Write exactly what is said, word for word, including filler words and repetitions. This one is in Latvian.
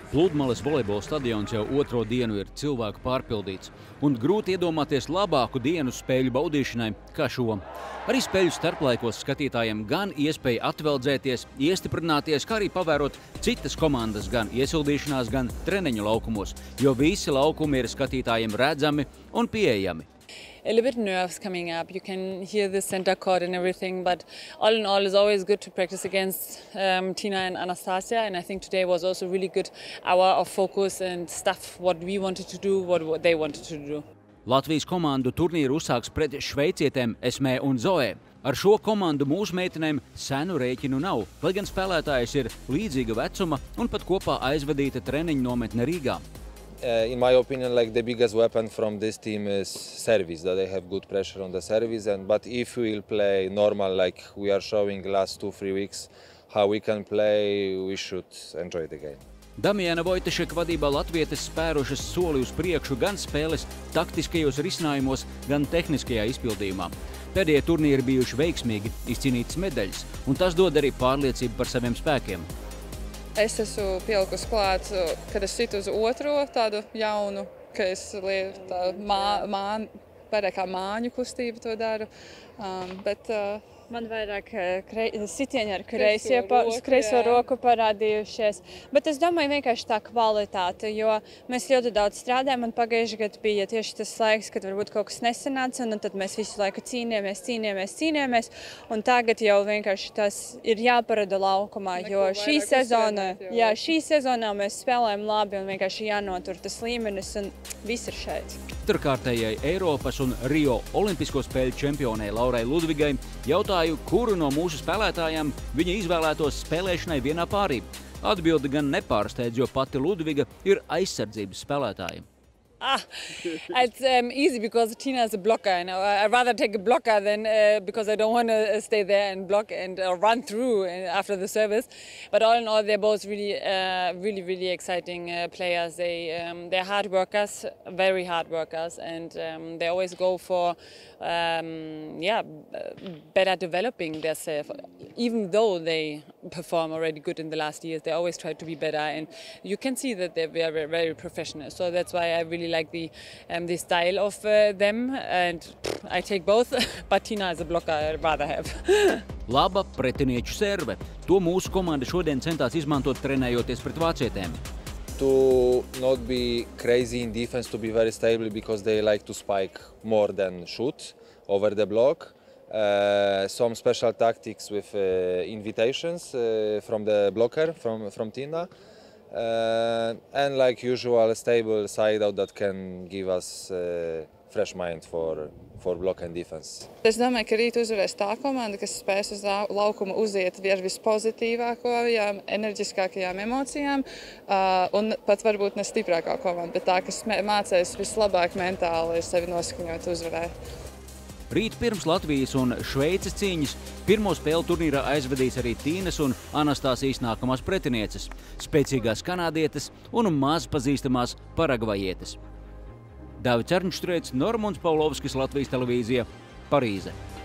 Pludmales volejbola stadions jau otro dienu ir cilvēku pārpildīts, un grūti iedomāties labāku dienu spēļu baudīšanai kā šo. Arī spēļu starplaikos skatītājiem gan iespēja atveldzēties, iestiprināties, kā arī pavērot citas komandas gan iesildīšanās, gan treniņu laukumos, jo visi laukumi ir skatītājiem redzami un pieejami. A little bit nerves coming up. You can hear the center court and everything, but all in all, it's always good to practice against um, Tina and Anastasia. And I think today was also a really good hour of focus and stuff what we wanted to do, what, what they wanted to do. Latvijas komandu turnīru uzsāks pret šveicietēm Esmē un Zoē. Ar šo komandu mūsu meitenēm senu rēķinu nav, lai gan spēlētājas ir līdzīga vecuma un pat kopā aizvadīta treniņu nometne Rīgā. Uh, in my opinion, like the biggest weapon from this team is service, that they have good pressure on the service. And but if we will play normal, like we are showing last two, three weeks, how we can play, we should enjoy the game. Damiana Vojtešeka vadībā latvietes spērušas soli uz priekšu gan spēles taktiskajos risinājumos, gan tehniskajā izpildījumā. Pēdējie turnīri bijuši veiksmīgi, izcīnītas medaļas, un tas dod arī pārliecību par saviem spēkiem. Es esmu pielikusi klāt, kad es situ uz otro tādu jaunu, ka es tā mā, mā, vairāk kā māņu kustību to daru, um, bet uh, man vairāk sitieni ar kreiso roku, kreiso roku parādījušies. Bet es domāju vienkārši tā kvalitāte, jo mēs ļoti daudz strādājam, un pagājuši gadu bija tieši tas laiks, kad varbūt kaut kas nesanāca, un tad mēs visu laiku cīnījāmies, cīnījāmies, cīnījāmies, un tagad jau vienkārši tas ir jāparada laukumā, jo šī sezona, jā, šī sezonā mēs spēlējam labi, un vienkārši jānotur tas līmenis, un viss ir šeit. Četrkārtējai Eiropas un Rio olimpisko spēļu čempionei Laurai Ludvigai jautāju, kuru no mūsu spēlētājām viņa izvēlētos spēlēšanai vienā pārī. Atbilde gan nepārsteidz, jo pati Ludviga ir aizsardzības spēlētāja. Ah, it's um, easy because Tina is a blocker, and I'd rather take a blocker than uh, because I don't want to stay there and block and uh, run through after the service. But all in all, they're both really, uh, really, really exciting uh, players. They um, they're hard workers, very hard workers, and um, they always go for um, yeah, better developing themselves. Even though they perform already good in the last years, they always try to be better, and you can see that they're very, very professional. So that's why I really like the um, the style of uh, them, and I take both, but Tina is a blocker I'd rather have. Laba pretinieču serve. To mūsu komanda šodien centās izmantot trenējoties pret vācietēm. To not be crazy in defense, to be very stable, because they like to spike more than shoot over the block. Uh, some special tactics with uh, invitations uh, from the blocker, from, from Tina. Uh, and like usual, a stable side out that can give us uh, fresh mind for, for block and defense. Es domāju, ka rīt uzvarēs tā komanda, kas spēs uz laukuma uziet ar vispozitīvākajām, enerģiskākajām emocijām, uh, un pat varbūt ne stiprākā komanda, bet tā, kas mācēs vislabāk mentāli sevi noskaņot uzvarē. Rīt pirms Latvijas un Šveices cīņas pirmo spēli turnīrā aizvedīs arī Tīnas un Anastasijas nākamās pretinieces, spēcīgās kanādietes un maz pazīstamās paragvajietes. Dāvis Černštrēts, Normunds Paulovskis, Latvijas televīzija, Parīze.